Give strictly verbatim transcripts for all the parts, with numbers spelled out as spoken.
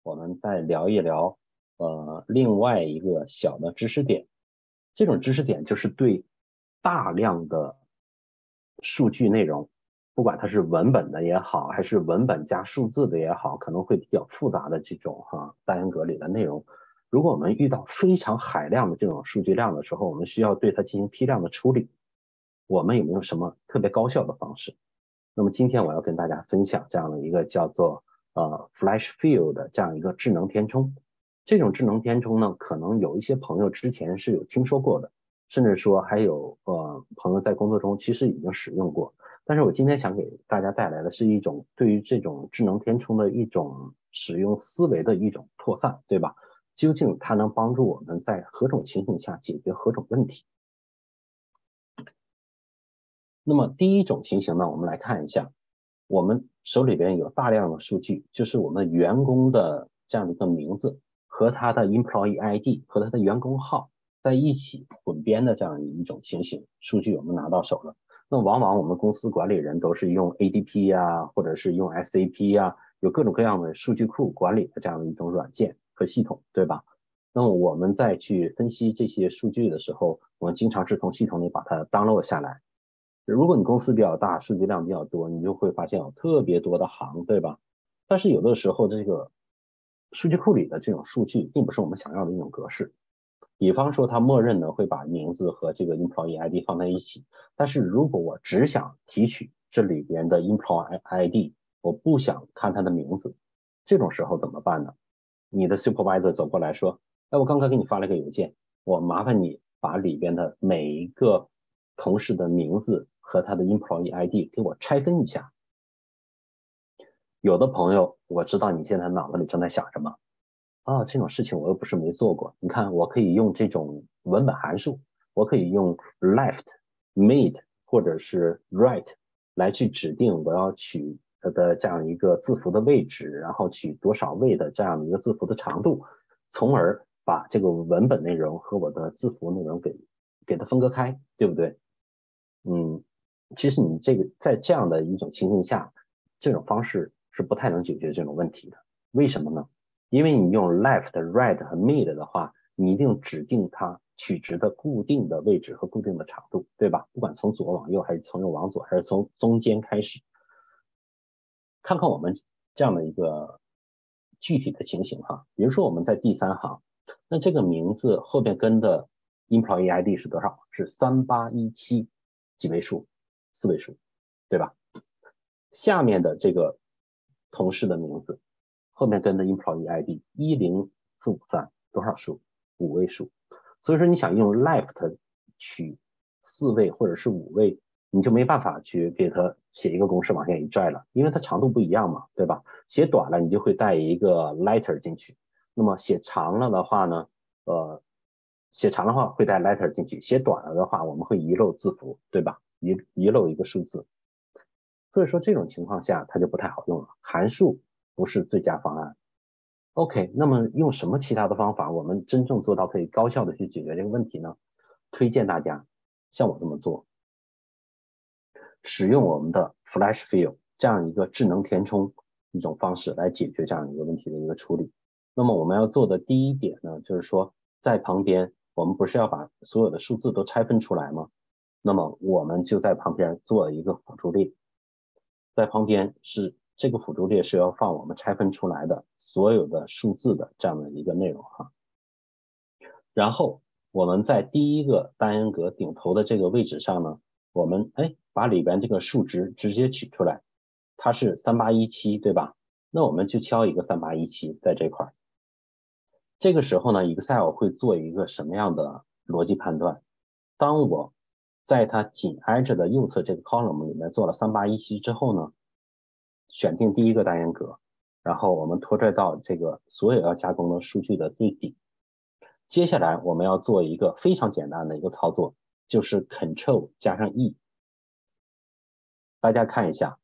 我们再聊一聊呃另外一个小的知识点。这种知识点就是对大量的数据内容，不管它是文本的也好，还是文本加数字的也好，可能会比较复杂的这种哈单元格里的内容。如果我们遇到非常海量的这种数据量的时候，我们需要对它进行批量的处理。我们有没有什么特别高效的方式？那么今天我要跟大家分享这样的一个叫做呃 Flash Fill 的这样一个智能填充。这种智能填充呢，可能有一些朋友之前是有听说过的，甚至说还有呃朋友在工作中其实已经使用过。但是我今天想给大家带来的是一种对于这种智能填充的一种使用思维的一种扩散，对吧？究竟它能帮助我们在何种情形下解决何种问题？那么第一种情形呢，我们来看一下，我们手里边有大量的数据，就是我们员工的这样的一个名字和他的 employee I D 和他的员工号在一起混编的这样一种情形，数据我们拿到手了。那往往我们公司管理人都是用 A D P 呀，或者是用 S A P 呀，有各种各样的数据库管理的这样的一种软件和系统，对吧？那么我们再去分析这些数据的时候，我们经常是从系统里把它 download 下来。如果你公司比较大，数据量比较多，你就会发现有特别多的行，对吧？但是有的时候这个数据库里的这种数据并不是我们想要的一种格式。比方说，它默认的会把名字和这个 employee I D 放在一起，但是如果我只想提取这里边的 employee I D，我不想看他的名字，这种时候怎么办呢？你的 supervisor 走过来说，哎，我刚刚给你发了个邮件，我麻烦你把里边的每一个同事的名字和他的 employee I D 给我拆分一下。有的朋友，我知道你现在脑子里正在想什么啊，这种事情我又不是没做过。你看，我可以用这种文本函数，我可以用 left、mid 或者是 right 来去指定我要取它的这样一个字符的位置，然后取多少位的这样的一个字符的长度，从而把这个文本内容和我的字符内容给给它分割开，对不对？嗯，其实你这个在这样的一种情形下，这种方式是不太能解决这种问题的。为什么呢？因为你用 left、right 和 mid 的话，你一定指定它取值的固定的位置和固定的长度，对吧？不管从左往右，还是从右往左，还是从中间开始，看看我们这样的一个具体的情形哈。比如说我们在第三行，那这个名字后边跟的 employee I D 是多少？是三八一七，几位数？四位数，对吧？下面的这个同事的名字后面跟的 employee I D 一零四五三多少数？五位数。所以说你想用 left 取四位或者是五位，你就没办法去给它写一个公式往下一拽了，因为它长度不一样嘛，对吧？写短了你就会带一个 letter 进去，那么写长了的话呢，呃，写长的话会带 letter 进去，写短了的话我们会遗漏字符，对吧？遗遗漏一个数字。所以说这种情况下它就不太好用了，函数不是最佳方案。OK，那么用什么其他的方法，我们真正做到可以高效的去解决这个问题呢？推荐大家像我这么做，使用我们的 Flash Fill 这样一个智能填充一种方式来解决这样一个问题的一个处理。那么我们要做的第一点呢，就是说在旁边我们不是要把所有的数字都拆分出来吗？那么我们就在旁边做一个辅助列，在旁边是这个辅助列是要放我们拆分出来的所有的数字的这样的一个内容哈。然后我们在第一个单元格顶头的这个位置上呢，我们哎把里边这个数值直接取出来，它是三八一七，对吧？那我们就敲一个三八一七在这块。这个时候呢 ，Excel 会做一个什么样的逻辑判断？当我在它紧挨着的右侧这个 column 里面做了三八一七之后呢，选定第一个单元格，然后我们拖拽到这个所有要加工的数据的最底。接下来我们要做一个非常简单的一个操作，就是 Control 加上 E。大家看一下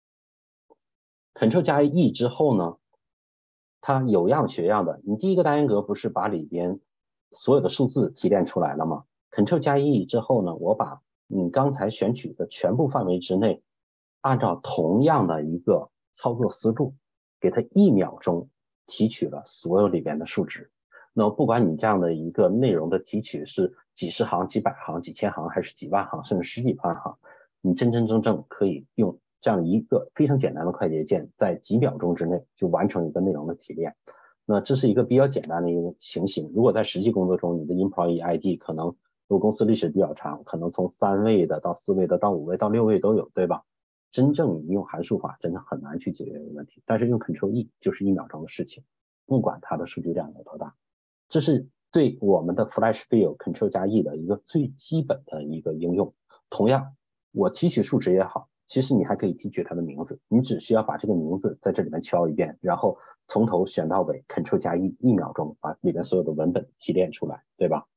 ，Control 加 E 之后呢，它有样学样的。你第一个单元格不是把里边所有的数字提炼出来了吗？Control 加 E 之后呢，我把你刚才选取的全部范围之内，按照同样的一个操作思路，给它一秒钟提取了所有里边的数值。那么不管你这样的一个内容的提取是几十行、几百行、几千行，还是几万行，甚至十几万行，你真真正正可以用这样一个非常简单的快捷键，在几秒钟之内就完成一个内容的提炼。那这是一个比较简单的一个情形。如果在实际工作中，你的 employee I D 可能如果公司历史比较长，可能从三位的到四位的到五位到六位都有，对吧？真正你用函数法真的很难去解决这个问题，但是用 Control E 就是一秒钟的事情，不管它的数据量有多大。这是对我们的 Flash Fill Control 加 E 的一个最基本的一个应用。同样，我提取数值也好，其实你还可以提取它的名字，你只需要把这个名字在这里面敲一遍，然后从头选到尾 Control 加 E， 一秒钟把里面所有的文本提炼出来，对吧？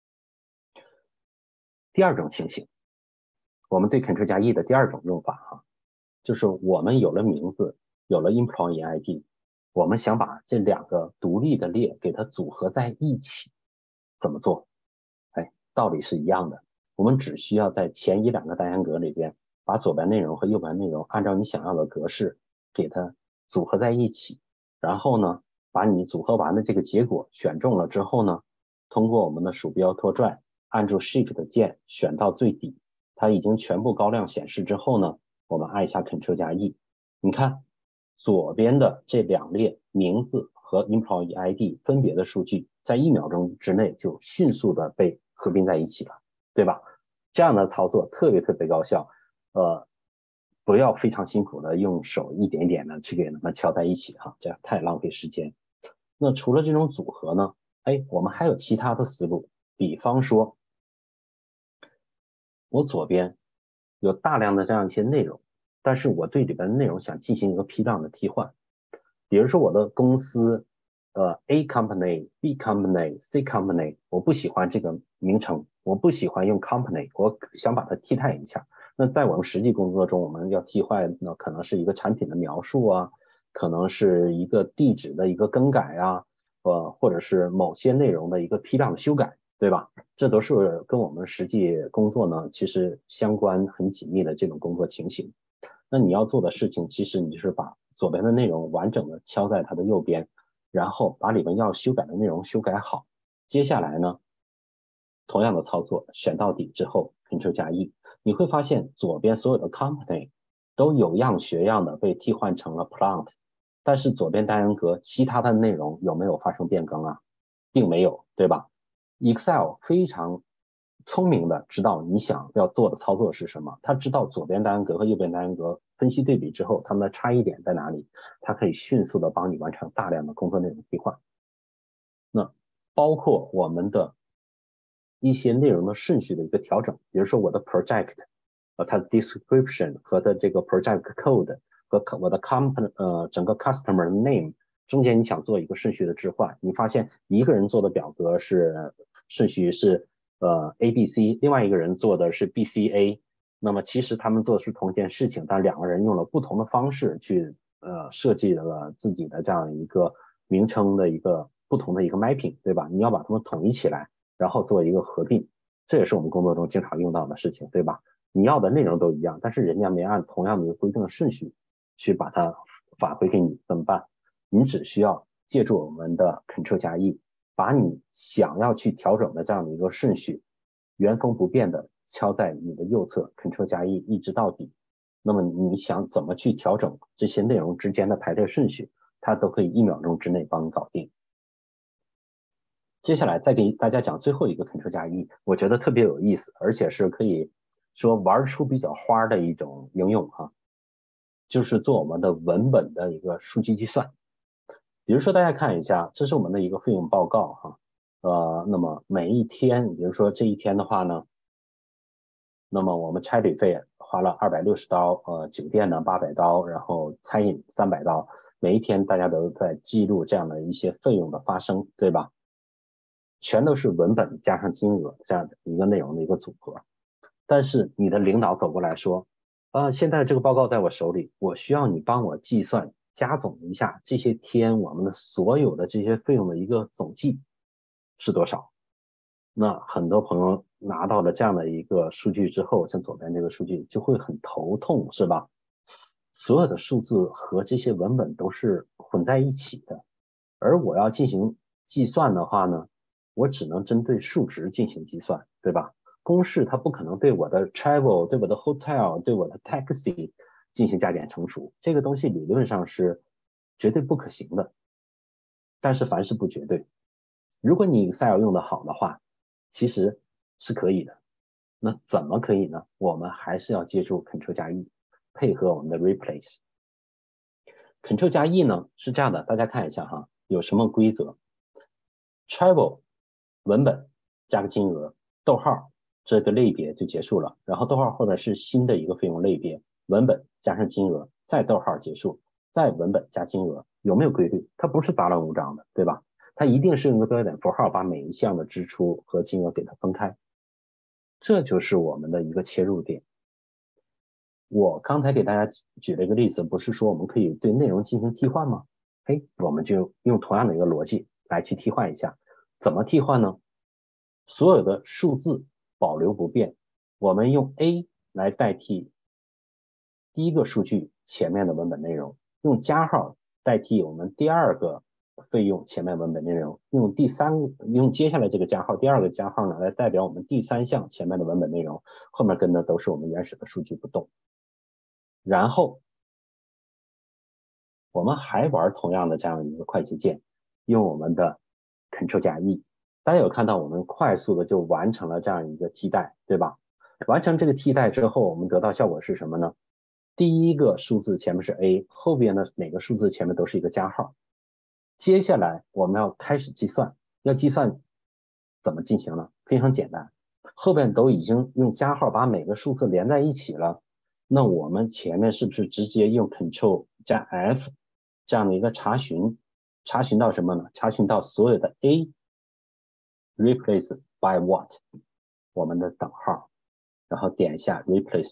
第二种情形，我们对 Control 加 E 的第二种用法哈，就是我们有了名字，有了 Employee I D， 我们想把这两个独立的列给它组合在一起，怎么做？哎，道理是一样的，我们只需要在前一两个单元格里边，把左边内容和右边内容按照你想要的格式给它组合在一起，然后呢，把你组合完的这个结果选中了之后呢，通过我们的鼠标拖拽，按住 Shift 键选到最底，它已经全部高亮显示之后呢，我们按一下 Control 加 E， 你看左边的这两列名字和 Employee I D 分别的数据，在一秒钟之内就迅速的被合并在一起了，对吧？这样的操作特别特别高效，呃，不要非常辛苦的用手一点一点的去给它们敲在一起哈，这样太浪费时间。那除了这种组合呢，哎，我们还有其他的思路，比方说，我左边有大量的这样一些内容，但是我对里边的内容想进行一个批量的替换。比如说我的公司，呃 A company、B company、C company， 我不喜欢这个名称，我不喜欢用 company， 我想把它替代一下。那在我们实际工作中，我们要替换，那可能是一个产品的描述啊，可能是一个地址的一个更改啊，呃，或者是某些内容的一个批量的修改，对吧？这都是跟我们实际工作呢，其实相关很紧密的这种工作情形。那你要做的事情，其实你就是把左边的内容完整的敲在它的右边，然后把里面要修改的内容修改好。接下来呢，同样的操作，选到底之后 ，Ctrl 加 E， 你会发现左边所有的 company 都有样学样的被替换成了 plant， 但是左边单元格其他的内容有没有发生变更啊？并没有，对吧？ Excel 非常聪明的知道你想要做的操作是什么，它知道左边单元格和右边单元格分析对比之后，它们的差异点在哪里，它可以迅速的帮你完成大量的工作内容替换。那包括我们的一些内容的顺序的一个调整，比如说我的 project， 呃，它的 description 和它这个 project code 和我的 company， 呃，整个 customer name 中间你想做一个顺序的置换，你发现一个人做的表格是顺序是呃 A B C， 另外一个人做的是 B C A， 那么其实他们做的是同一件事情，但两个人用了不同的方式去呃设计了自己的这样一个名称的一个不同的一个 mapping， 对吧？你要把它们统一起来，然后做一个合并，这也是我们工作中经常用到的事情，对吧？你要的内容都一样，但是人家没按同样的一个规定的顺序去把它返回给你，怎么办？你只需要借助我们的 Ctrl 加 E， 把你想要去调整的这样的一个顺序原封不变的敲在你的右侧 Ctrl 加 E 一直到底。那么你想怎么去调整这些内容之间的排列顺序，它都可以一秒钟之内帮你搞定。接下来再给大家讲最后一个 Ctrl 加 E， 我觉得特别有意思，而且是可以说玩出比较花的一种应用哈，就是做我们的文本的一个数据计算。比如说大家看一下，这是我们的一个费用报告哈，呃，那么每一天，比如说这一天的话呢，那么我们差旅费花了二百六十刀，呃，酒店呢八百刀，然后餐饮三百刀，每一天大家都在记录这样的一些费用的发生，对吧？全都是文本加上金额这样的一个内容的一个组合。但是你的领导走过来说，啊，现在这个报告在我手里，我需要你帮我计算加总一下这些天我们的所有的这些费用的一个总计是多少。那很多朋友拿到了这样的一个数据之后，像左边这个数据就会很头痛，是吧？所有的数字和这些文本都是混在一起的， 而我要进行计算的话呢，我只能针对数值进行计算，对吧？公式它不可能对我的 travel、对我的 hotel、对我的 taxi 进行加减乘除，这个东西理论上是绝对不可行的。但是凡事不绝对，如果你 Excel 用的好的话，其实是可以的。那怎么可以呢？我们还是要借助 Ctrl 加 E， 配合我们的 Replace。Ctrl 加 E 呢是这样的，大家看一下哈，有什么规则 ？Travel 文本加个金额，逗号这个类别就结束了，然后逗号后面是新的一个费用类别，文本加上金额，再逗号结束，再文本加金额，有没有规律？它不是杂乱无章的，对吧？它一定是用个标点符号把每一项的支出和金额给它分开，这就是我们的一个切入点。我刚才给大家举了一个例子，不是说我们可以对内容进行替换吗？哎，我们就用同样的一个逻辑来去替换一下。怎么替换呢？所有的数字保留不变，我们用 A 来代替第一个数据前面的文本内容，用加号代替我们第二个费用前面文本内容，用第三用接下来这个加号第二个加号呢来代表我们第三项前面的文本内容，后面跟的都是我们原始的数据不动。然后我们还玩同样的这样一个快捷键，用我们的 Ctrl 加 E， 大家有看到我们快速的就完成了这样一个替代，对吧？完成这个替代之后，我们得到效果是什么呢？第一个数字前面是 A， 后边的每个数字前面都是一个加号。接下来我们要开始计算，要计算怎么进行呢？非常简单，后边都已经用加号把每个数字连在一起了，那我们前面是不是直接用 Ctrl 加 F 这样的一个查询，查询到什么呢？查询到所有的 A replace by what 我们的等号，然后点一下 replace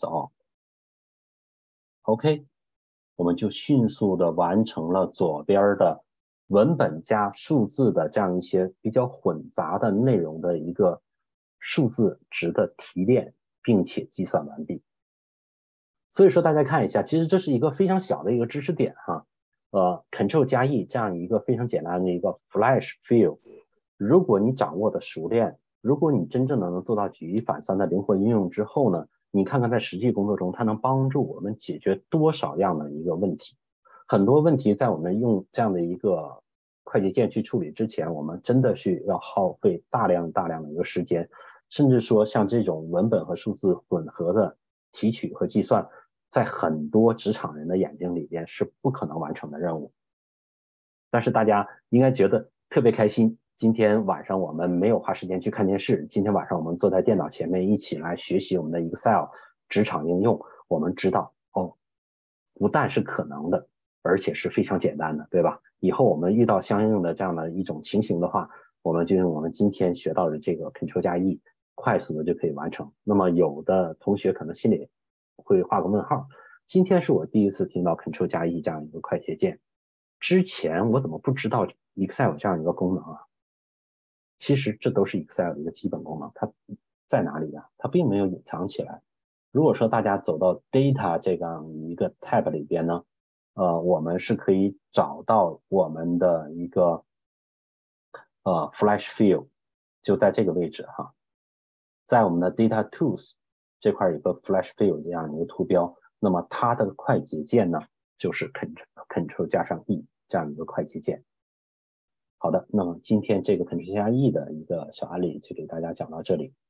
all。OK， 我们就迅速的完成了左边的文本加数字的这样一些比较混杂的内容的一个数字值的提炼，并且计算完毕。所以说大家看一下，其实这是一个非常小的一个知识点哈，呃 ，Ctrl 加 E 这样一个非常简单的一个 Flash Fill， 如果你掌握的熟练，如果你真正的能做到举一反三的灵活应用之后呢，你看看在实际工作中，它能帮助我们解决多少样的一个问题。很多问题在我们用这样的一个快捷键去处理之前，我们真的是要耗费大量大量的一个时间，甚至说像这种文本和数字混合的提取和计算，在很多职场人的眼睛里边是不可能完成的任务。但是大家应该觉得特别开心，今天晚上我们没有花时间去看电视，今天晚上我们坐在电脑前面一起来学习我们的 Excel 职场应用，我们知道哦，不但是可能的，而且是非常简单的，对吧？以后我们遇到相应的这样的一种情形的话，我们就用我们今天学到的这个 Ctrl 加 E， 快速的就可以完成。那么有的同学可能心里会画个问号，今天是我第一次听到 Ctrl 加 E 这样一个快捷键，之前我怎么不知道 Excel 有这样一个功能啊？其实这都是 Excel 的一个基本功能，它在哪里啊？它并没有隐藏起来。如果说大家走到 Data 这样一个 tab 里边呢，呃，我们是可以找到我们的一个呃 Flash Fill， 就在这个位置哈，在我们的 Data Tools 这块有个 Flash Fill 这样一个图标，那么它的快捷键呢就是 Ctrl Ctrl 加上 E 这样一个快捷键。好的，那么今天这个 Ctrl 加 E 的一个小案例就给大家讲到这里。